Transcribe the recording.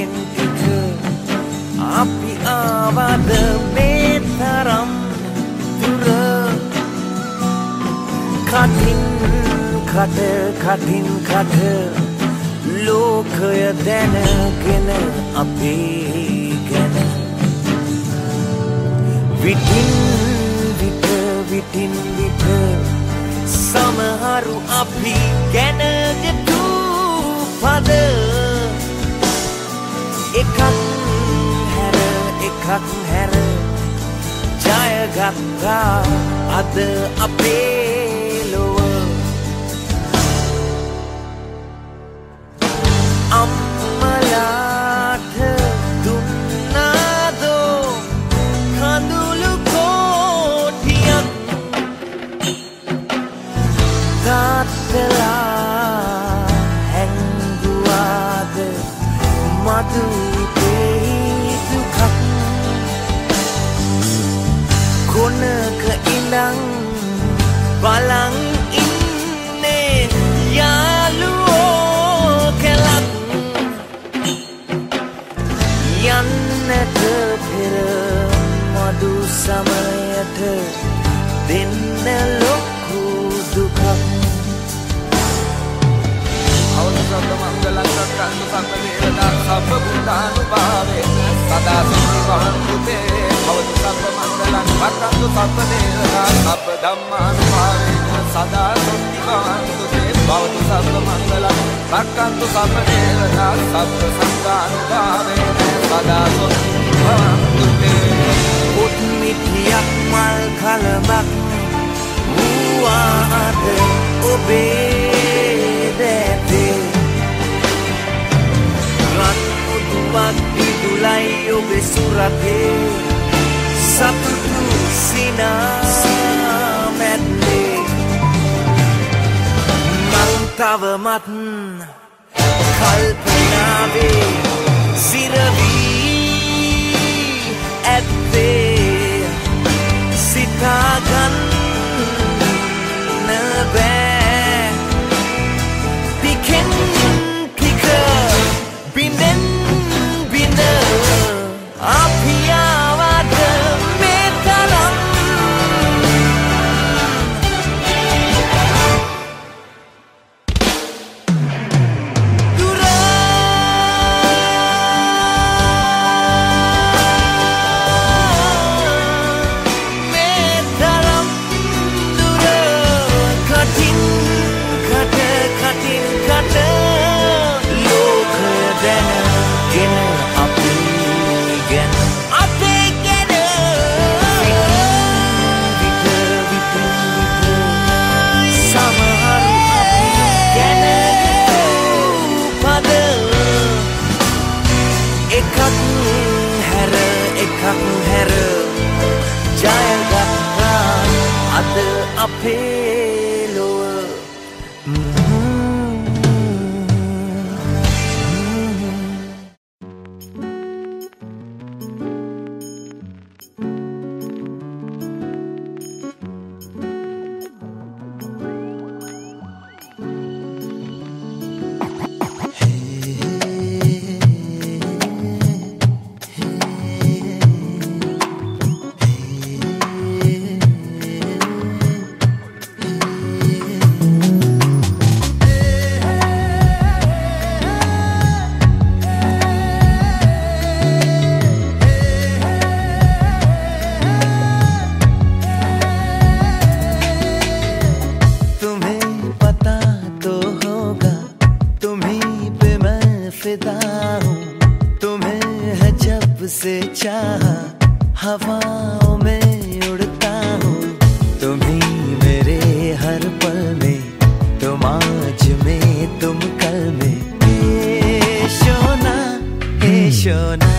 ටිකෙන් ටික අපි ආවද මේ තරම් දුර කටින් කට ලෝකය දැනගෙන අපේ ගැන විටින් විට සමහරු අපි ගැන ගෙතු පද එකක් හැර ජයගත්තා අද අපේ ලොව අම්මලාට දුන්නාදෝ කඳුළු කෝටියක් තාත්තලා හැංගුවාද මතු දුකක් කොනක ඉඳන් බලන් ඉන්නේ යාළුවෝ කෙලක් යන්නට පෙර මදු සමයට දෙන්න ලොකු දුකක් අවසන් මංගලං සක්කන්තු සම්පදේවතා සබ්බ බුද්ධානුභාවේන සදා සම්නිවාන් පුතේ අවසන් සබ්බ මංගලං සක්කන්තු සම්පදේවතා සබ්බ ධම්මානුභාවේන සදා සම්නිවාන් පුතේ භවතු සබ්බ මංගලං සක්කන්තු සම්පදේවතා සබ්බ සංඝානුභාවේන සදා සම්නිවාන් පුතේ පුත් මිත්‍යක් මල් කලබක් වූවාද ඔබේ දැතේ රන් උදුවක් දිදුලයි ඔබේ සුරතේ සතුටු සිනා මැද්දේ මං තවමත් කල්පනාවේ සිරවී ඇත්තේ සිතාගන්න බෑ ටිකෙන් ටික බිඳෙන් බිඳ අපි ආවද මේ තරම් දුර මේ තරම් දුර කටින් කට ලෝකය දැනගෙන අපි ගැන අපේ ගැන විට සමහරු ගැන පද එකක් හැර ජයගත්තා අද අපේ ලොව से चाहा हवाओं में उड़ता हूँ तुम्हीं मेरे हर पल में तुम आज में तुम कल में हे शोना